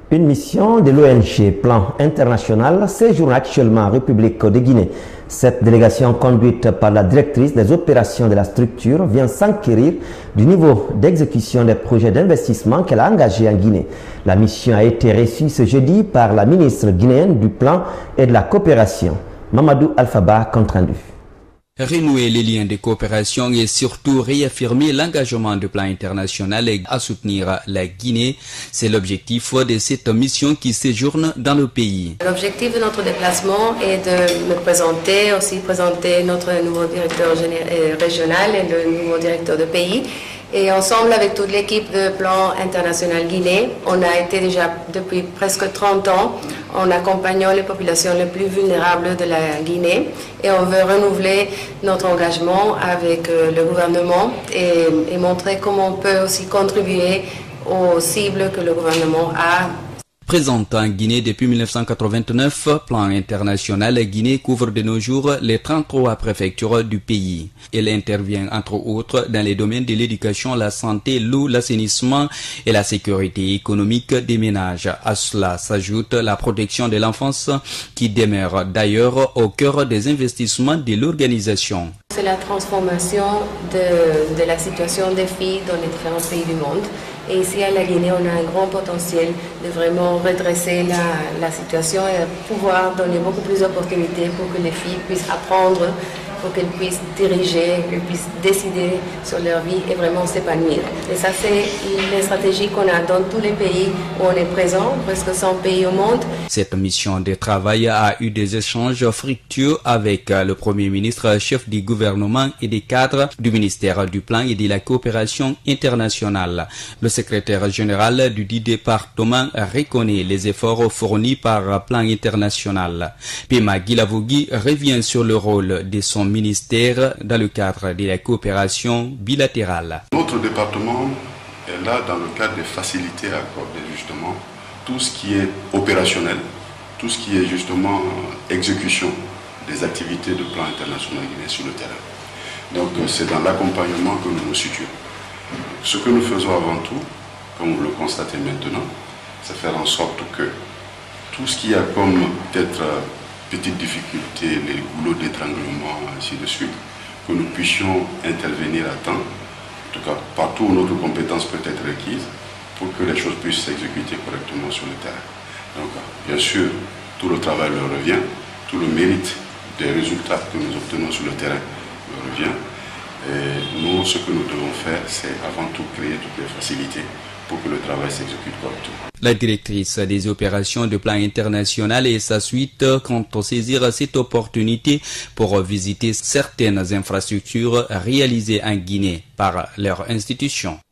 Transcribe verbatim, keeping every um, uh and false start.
Une mission de l'O N G Plan International séjourne actuellement en République de Guinée. Cette délégation conduite par la directrice des opérations de la structure vient s'enquérir du niveau d'exécution des projets d'investissement qu'elle a engagés en Guinée. La mission a été reçue ce jeudi par la ministre guinéenne du Plan et de la Coopération. Mamadou Alphaba, compte rendu. Renouer les liens de coopération et surtout réaffirmer l'engagement du plan international à soutenir la Guinée, c'est l'objectif de cette mission qui séjourne dans le pays. L'objectif de notre déplacement est de me présenter, aussi présenter notre nouveau directeur régional et le nouveau directeur de pays. Et ensemble avec toute l'équipe de Plan International Guinée, on a été déjà depuis presque trente ans en accompagnant les populations les plus vulnérables de la Guinée. Et on veut renouveler notre engagement avec le gouvernement et, et montrer comment on peut aussi contribuer aux cibles que le gouvernement a. Présente en Guinée depuis mille neuf cent quatre-vingt-neuf, Plan International Guinée couvre de nos jours les trente-trois préfectures du pays. Elle intervient entre autres dans les domaines de l'éducation, la santé, l'eau, l'assainissement et la sécurité économique des ménages. À cela s'ajoute la protection de l'enfance qui demeure d'ailleurs au cœur des investissements de l'organisation. C'est la transformation de, de la situation des filles dans les différents pays du monde. Et ici à la Guinée, on a un grand potentiel de vraiment redresser la, la situation et pouvoir donner beaucoup plus d'opportunités pour que les filles puissent apprendre, pour qu'elles puissent diriger, qu'elles puissent décider sur leur vie et vraiment s'épanouir. Et ça, c'est les stratégies qu'on a dans tous les pays où on est présent, presque cent pays au monde. Cette mission de travail a eu des échanges fructueux avec le Premier ministre, chef du gouvernement et des cadres du ministère du Plan et de la Coopération internationale. Le secrétaire général du dit département reconnaît les efforts fournis par Plan International. Pema Guilavogui revient sur le rôle de son ministère dans le cadre de la coopération bilatérale. Notre département est là dans le cadre de faciliter à accorder justement tout ce qui est opérationnel, tout ce qui est justement exécution des activités de Plan International Guinée sur le terrain. Donc c'est dans l'accompagnement que nous nous situons. Ce que nous faisons avant tout, comme vous le constatez maintenant, c'est faire en sorte que tout ce qui a comme peut-être petites difficultés, les goulots d'étranglement, ainsi de suite, que nous puissions intervenir à temps, en tout cas partout où notre compétence peut être requise, pour que les choses puissent s'exécuter correctement sur le terrain. Donc, bien sûr, tout le travail leur revient, tout le mérite des résultats que nous obtenons sur le terrain leur revient. Et nous, ce que nous devons faire, c'est avant tout créer toutes les facilités pour que le travail s'exécute correctement. La directrice des opérations de Plan International et sa suite comptent saisir cette opportunité pour visiter certaines infrastructures réalisées en Guinée par leur institution.